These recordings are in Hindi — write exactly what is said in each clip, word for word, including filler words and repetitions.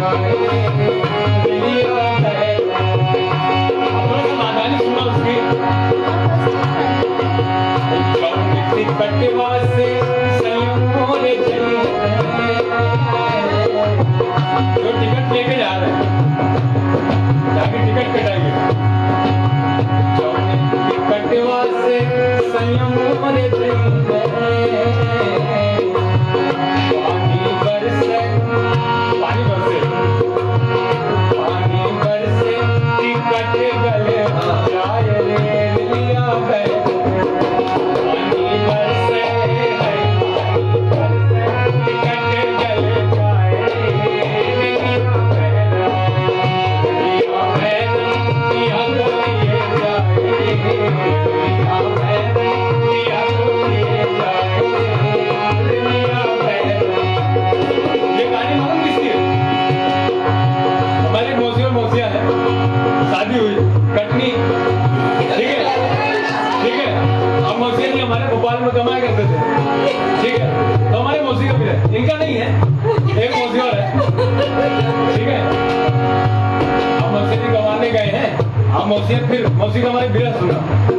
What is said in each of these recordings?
फिर मौसी का हमारे बिरह सुना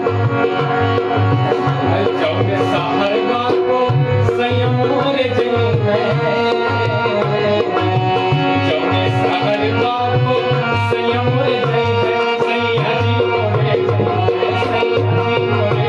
चौने साहर को संयम रे चौने साहर को संयम रे सैया जी मोरे सैया जी मोरे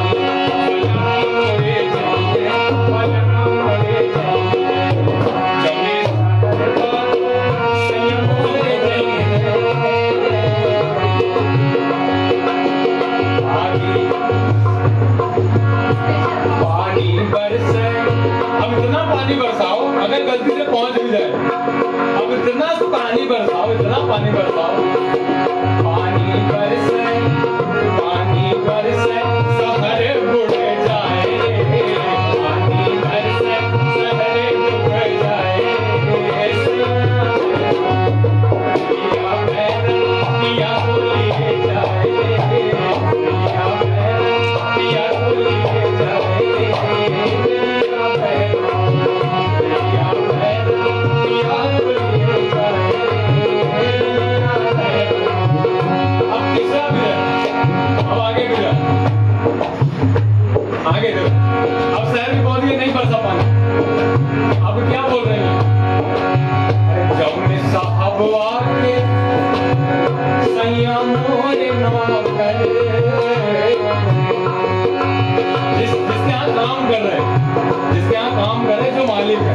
पानी बरसाओ, अगर गलती से पहुंच भी जाए, अब इतना पानी बरसाओ, इतना पानी बरसाओ, पानी बरसे, पानी बरसे, सहरे बुड़ जाए, पानी बरसे, सहरे बुड़ जाए, पिया पैरा, पिया को ले जाए, पिया पैरा, पिया को ले जाए, आगे दो। अब शहर में पहुंच गए, नहीं बरसा पानी, अब क्या बोल रहे हैं? जौने साहब आके संयम रे नाम करे, जिस जिसके यहाँ काम कर रहे, जिसके यहाँ काम कर रहे, जो मालिक है,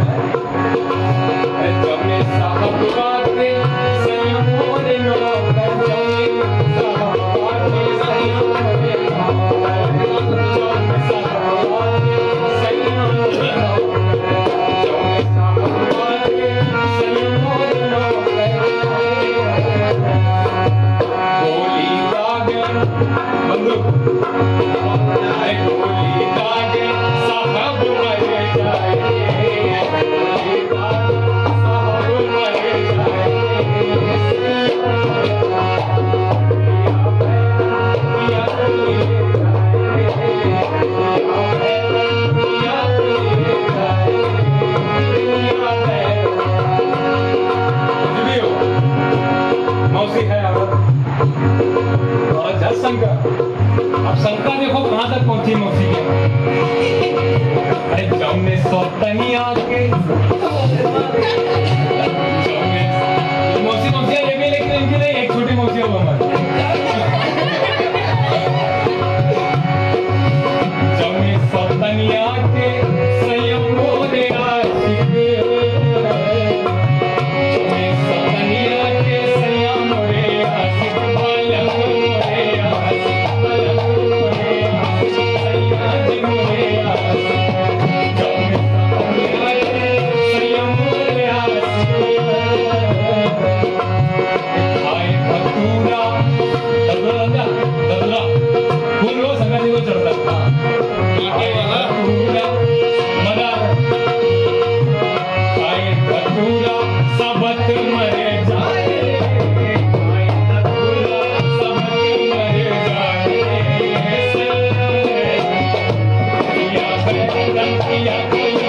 जौने साहब आके संयम रे नाम करे, साहब आके संयम रे नाम करे, शंका। अब शंका देखो कहां तक पहुंची मौसी की। अरे जौने सौतनिया के मौसी मौसिया ये भी, लेकिन इनकी नहीं, एक छोटी मौसी हो हमारी। जौने सौतनिया के संयम मोरे आशिक, जौने सौतनिया के संयम मोरे आशिक, बालम Yeah.